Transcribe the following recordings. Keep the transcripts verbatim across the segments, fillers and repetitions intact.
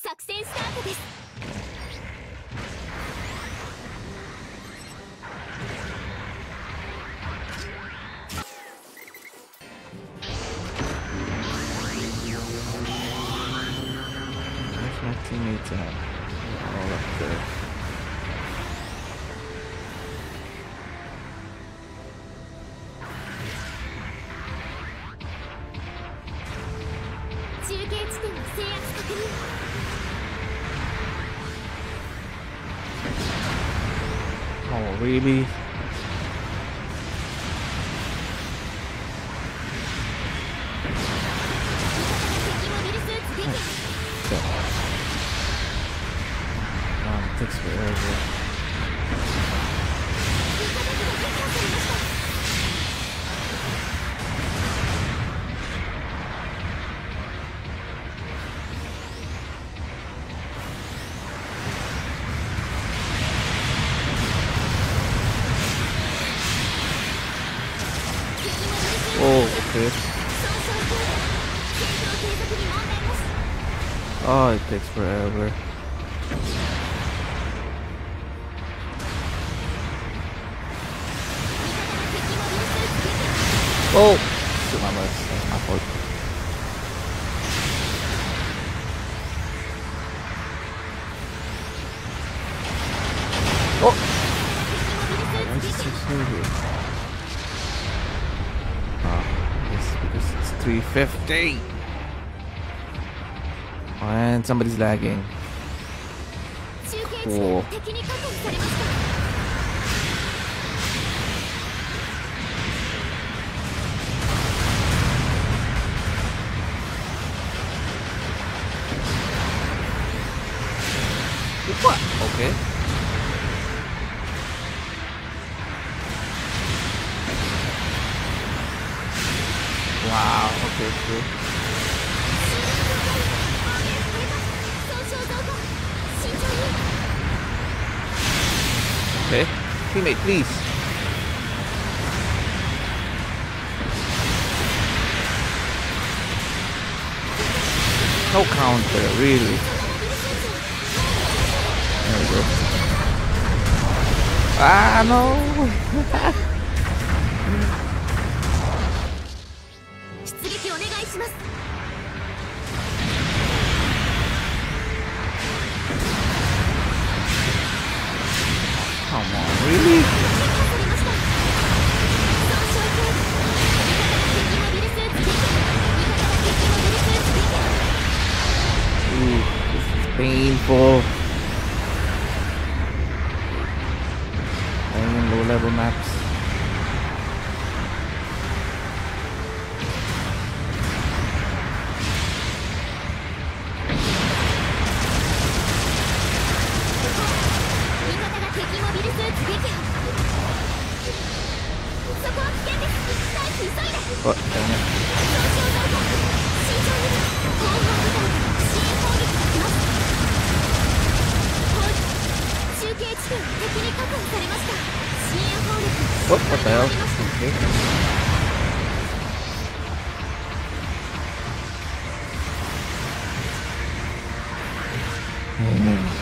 作戦スタートです。 My teammates are all up there. 中継地点の制圧確認。 Oh, really? 敵モビルスーツ撃破。 Wow, it takes forever. おお、okay. Oh, it takes forever. Oh! Shoot, my bad. That's my fault. Oh! Why is it so slow here? Ah, it's because it's three fifty! And somebody's lagging. Cool. What? Okay. Wow, okay, cool. Okay, teammate, please. No counter, really. There we go. Ah, no! 出撃お願いします。 Come on, really? Ooh, this is painful. Playing in low-level maps. What? Dang it. What? What the hell? Okay. Mm.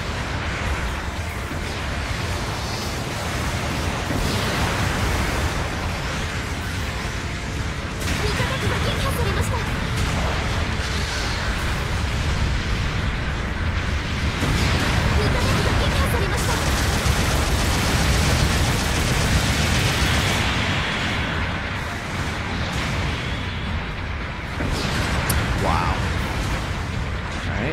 Wow. Alright.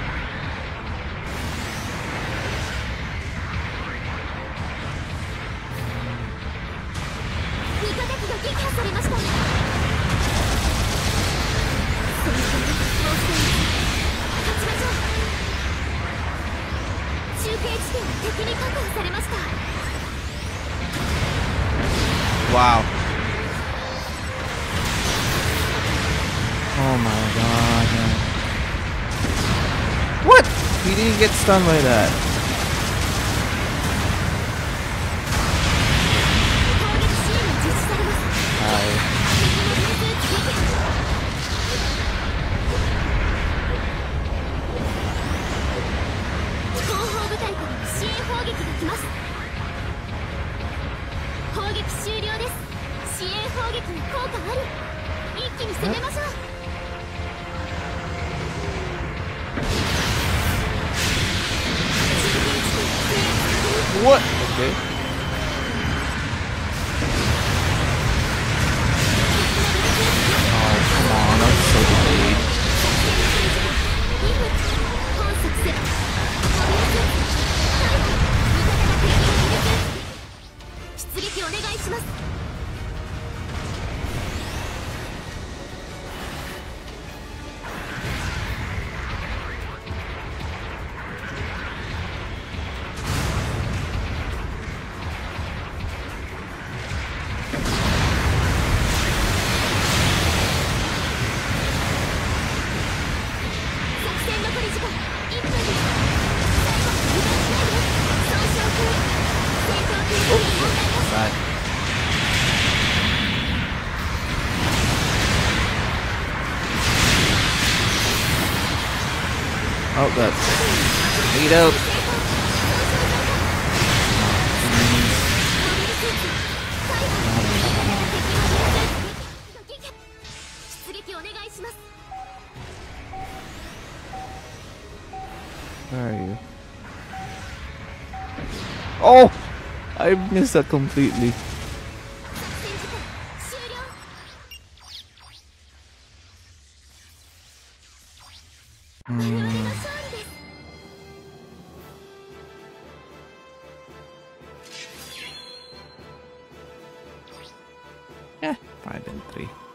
Wow. Oh my god. Man. What? He didn't get stunned by that. Hi. 攻撃に効果あり。一気に攻めましょう。 What? Okay. Oh, come on, I'm so delayed. 出撃お願いします。 Oh, that's lead out. 出撃お願いします。 Where are you? Oh! I missed that completely. Hmm. Yeah, five and three.